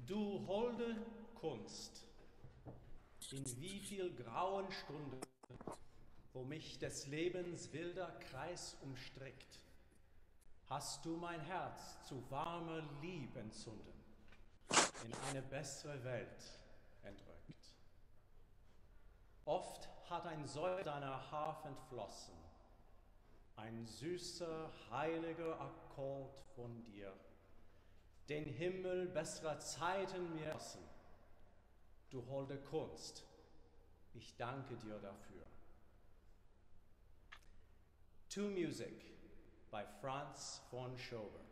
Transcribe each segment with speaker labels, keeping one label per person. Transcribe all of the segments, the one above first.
Speaker 1: Du holde Kunst, in wie viel grauen Stunden, wo mich des Lebens wilder Kreis umstrickt, hast du mein Herz zu warmer Lieb entzünden, in eine bessere Welt entrückt. Oft hat ein Säulen deiner Harfe entflossen, ein süßer, heiliger Akkord von dir, den Himmel besserer Zeiten mir lassen. Du holde Kunst, ich danke dir dafür. To Music by Franz von Schober.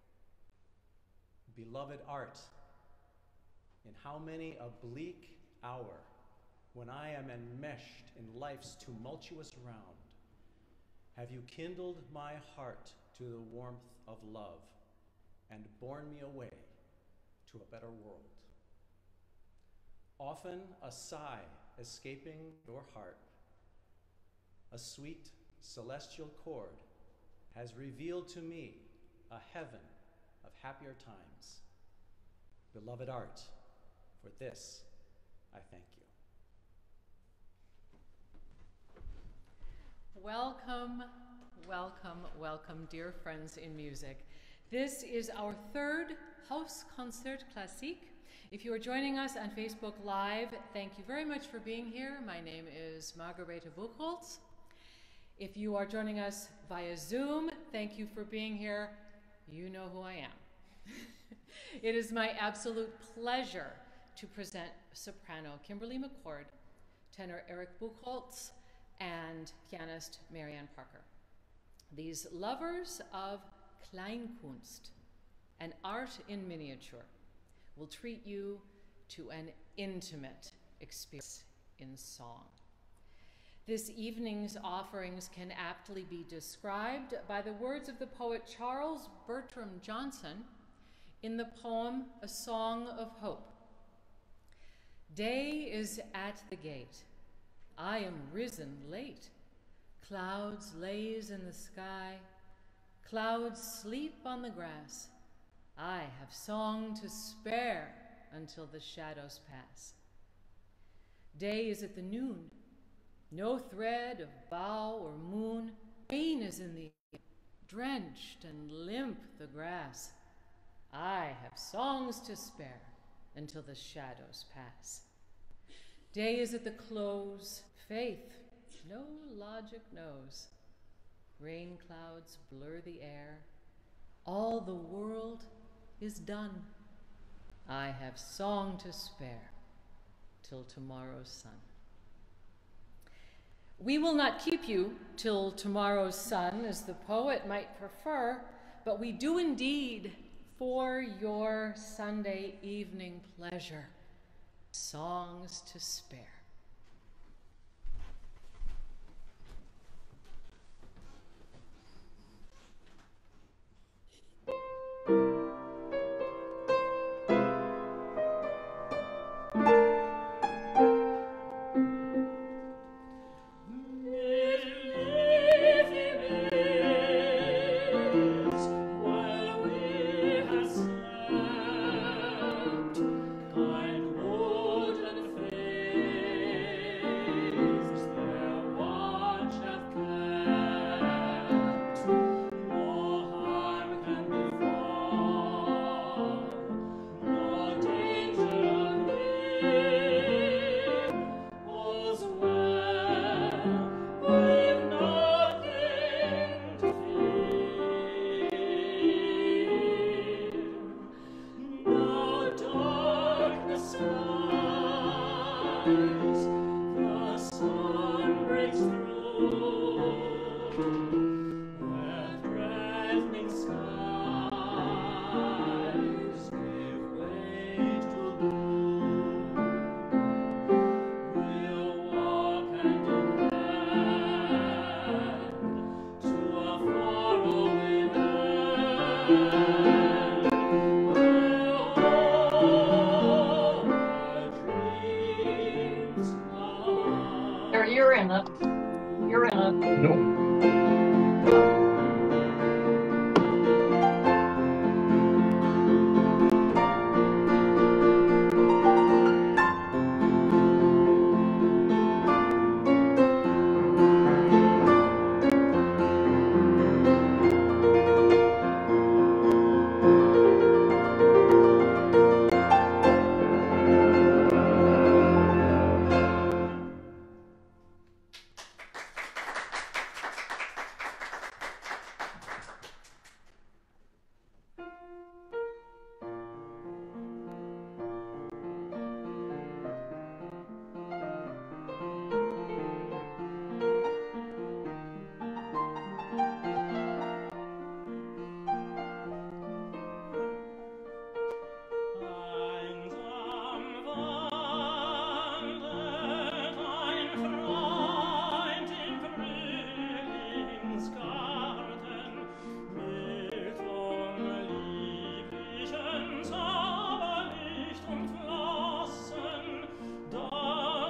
Speaker 1: Beloved art, in how many a bleak hour, when I am enmeshed in life's tumultuous round, have you kindled my heart to the warmth of love and borne me away to a better world. Often a sigh escaping your heart, a sweet celestial chord has revealed to me a heaven of happier times. Beloved art, for this I thank you.
Speaker 2: Welcome, welcome, welcome, dear friends in music. This is our third Haus Konzert Klassik. If you are joining us on Facebook Live, thank you very much for being here. My name is Margarete Buchholz. If you are joining us via Zoom, thank you for being here. You know who I am. It is my absolute pleasure to present soprano Kimberly McCord, tenor Eric Buchholz, and pianist Marianne Parker. These lovers of Kleinkunst, an art in miniature, will treat you to an intimate experience in song. This evening's offerings can aptly be described by the words of the poet Charles Bertram Johnson in the poem A Song of Hope. Day is at the gate. I am risen late. Clouds laze in the sky. Clouds sleep on the grass. I have song to spare until the shadows pass. Day is at the noon. No thread of bough or moon. Rain is in the air, drenched and limp the grass. I have songs to spare until the shadows pass. Day is at the close. Faith no logic knows. Rain clouds blur the air. All the world is done. I have song to spare till tomorrow's sun. We will not keep you till tomorrow's sun, as the poet might prefer, but we do indeed, for your Sunday evening pleasure, songs to spare.
Speaker 3: Kind wood and fair.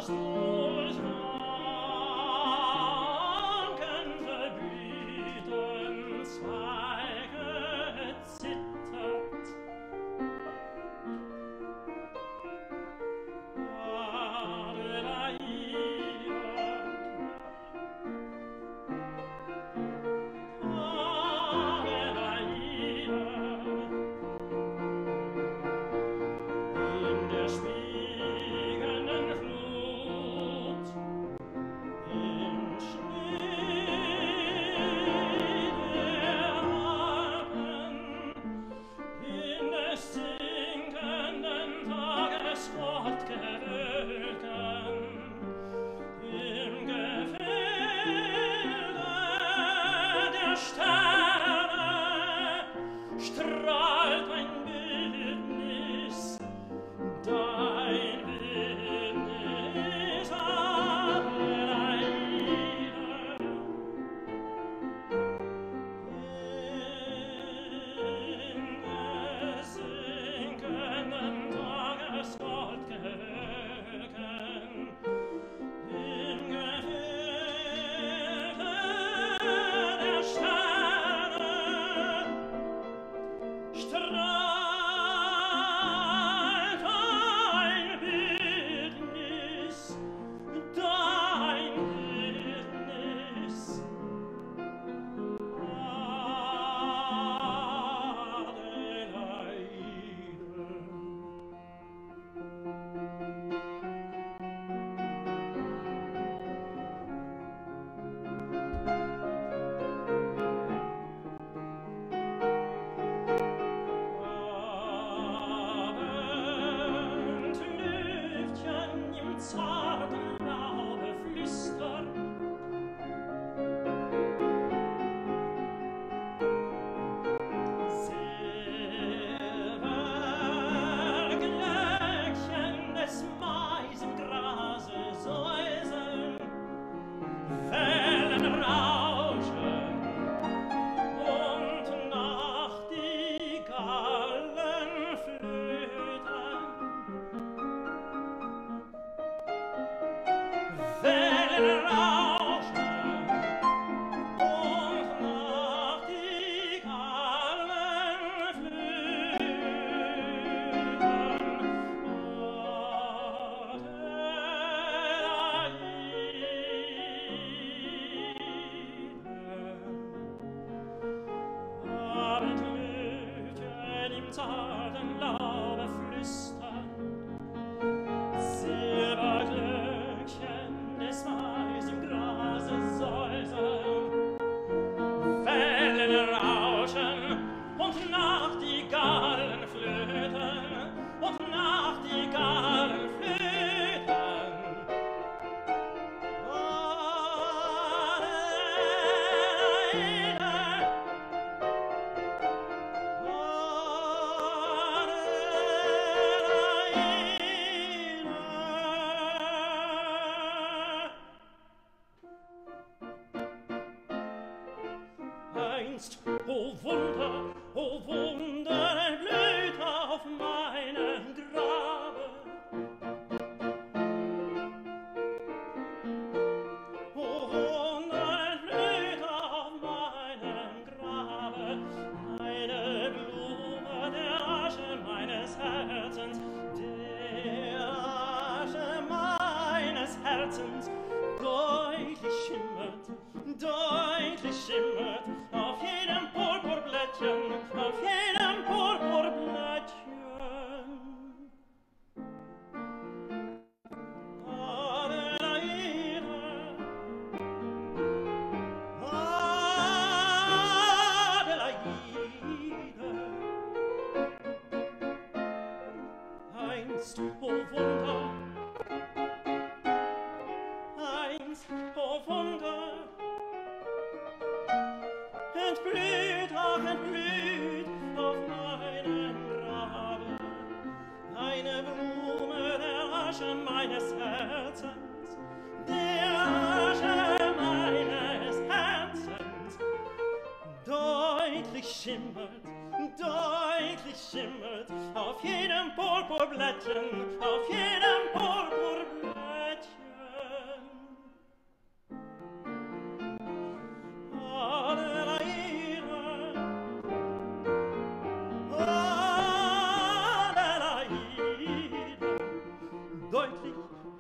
Speaker 3: Auf jedem Purpurblättchen, auf jedem Purpurblättchen.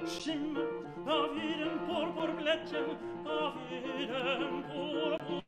Speaker 3: chime, auf jedem Purpurblättchen, auf jedem Purpur.